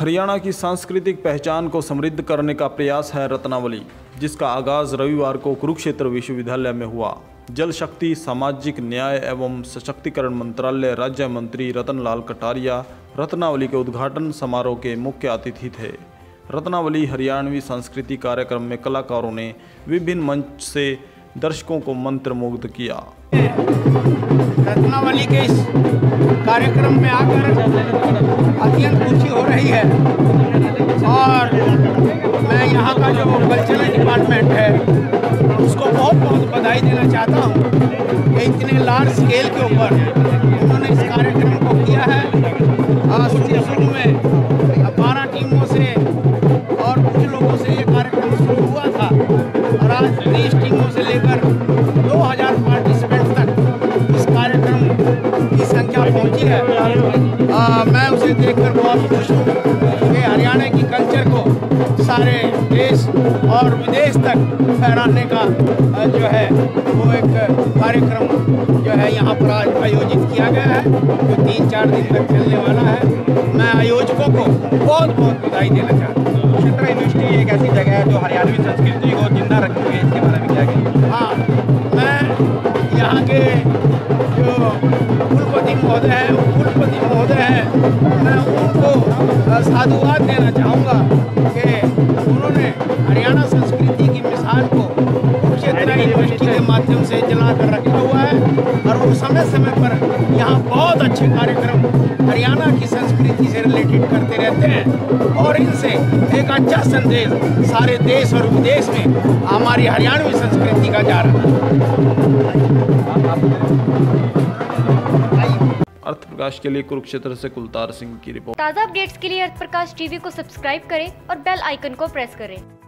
हरियाणा की सांस्कृतिक पहचान को समृद्ध करने का प्रयास है रत्नावली, जिसका आगाज रविवार को कुरुक्षेत्र विश्वविद्यालय में हुआ। जल शक्ति, सामाजिक न्याय एवं सशक्तिकरण मंत्रालय राज्य मंत्री रतनलाल कटारिया रत्नावली के उद्घाटन समारोह के मुख्य अतिथि थे। रत्नावली हरियाणवी सांस्कृतिक कार्यक्रम में कलाकारों ने विभिन्न मंच से दर्शकों को मंत्रमुग्ध किया। रत्नावली के इस कार्यक्रम में आकर अत्यंत खुशी हो रही है और मैं यहाँ का जो कल्चरल डिपार्टमेंट है उसको बहुत बहुत बधाई देना चाहता हूँ कि इतने लार्ज स्केल के ऊपर उन्होंने इस कार्यक्रम को किया है। शुरू में 12 टीमों से और कुछ लोगों से ये कार्यक्रम शुरू हुआ था और आज 30 टीमों से लेकर 2000 पार्टिसिपेंट तक इस कार्यक्रम की संख्या पहुंची है। मैं उसे देखकर बहुत खुश हूँ कि हरियाणा की कल्चर को सारे देश और विदेश तक फहराने का जो है वो एक कार्यक्रम जो है यहाँ पर आज आयोजित किया गया है, जो 3-4 दिन तक चलने वाला है। मैं आयोजकों को बहुत बहुत बधाई देना चाहता हूँ। कुरुक्षेत्र यूनिवर्सिटी एक ऐसी जगह है जो हरियाणवी संस्कृति को जिंदा रखती है, इसके बारे में क्या कहेंगे? हाँ, मैं यहाँ के जो कुलपति महोदय हैं मैं उनको साधुवाद देना चाहूँगा कि उन्होंने हरियाणा संस्कृति की मिसाल को कुरुक्षेत्र यूनिवर्सिटी के माध्यम से जला कर रखा हुआ है और वो समय समय पर यहाँ बहुत अच्छे कार्यक्रम हरियाणा की संस्कृति से रिलेटेड करते रहते हैं और इनसे एक अच्छा संदेश सारे देश और विदेश में हमारी हरियाणवी संस्कृति का जा रहा है। अर्थ प्रकाश के लिए कुरुक्षेत्र से कुलतार सिंह की रिपोर्ट। ताज़ा अपडेट्स के लिए अर्थ प्रकाश टीवी को सब्सक्राइब करें और बेल आइकन को प्रेस करें।